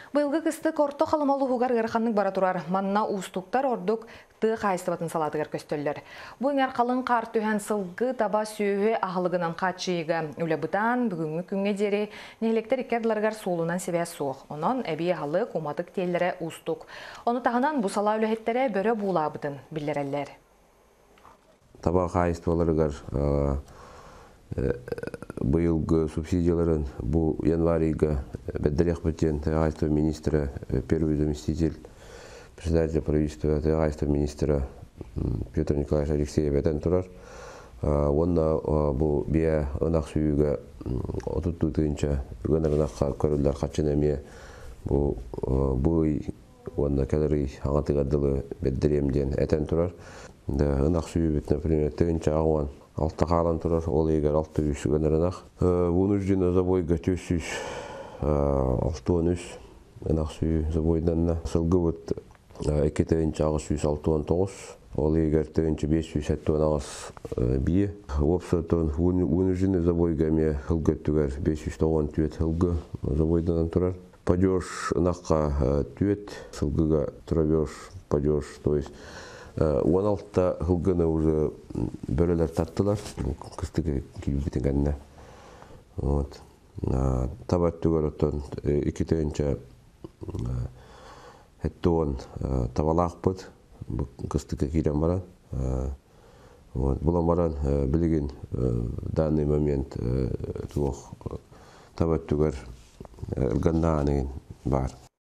Быйылгы кысты корто халымалы хугар гырханнык бара турар. Манна устуктар ордук тыы хайстыбатын салатыгар көстөллөр. Бу эңер қалың қар түһән сылгы таба сүйе ахылыгынан качыйга үлебытан бүгүнгү күнгө жери нелектер иккердиларгар суулунан себе суох. Онон эби халы куматык теллере устук. Оны тагынан бу сала үлехеттере бөрө буулабытын биллереллер. Таба хайстыбаларыгар быйылгы субсидияларын бу январьга беддерек бітен тағайсту министра, первый заместитель председателя правительства тағайсту министра Петр Николаевич Алексеев әтен тұрар. Онна бу бия ынақ сүйігі отутту тыынча гынырынаққа көрілдер қатшын әме бұй онна кәлірі аңатығадылы беддеремден әтен тұрар. Ынақ сүйі бітін, например, тыынча ағуан алты қалан тұрар, ол егер алты үйсі гынырынақ. Вынужден забойға төсіз 6-13 ынақ сүйі забойданна. Сылғы бұд 2 тыынча ағыз сүйіс 6-9, ол егер тыынча 5 сүйіс 7 ағыз бие. Опсатон вынужден забойға ме хылгөттігер 590 түйет хылғы забойданан тұрар. Падеж ынаққа түйет, сылғыға тұравеж, падеж, то есть 16 хылгыны уже бөрелер таттылар, кыстыгы күйбітін кәнне. Табат түгер оттон 2 тыынча әттуын табалақ бұд, кыстыгы кейден баран. Бұлан баран білген данный момент табат түгер ылғаннағанығын бар.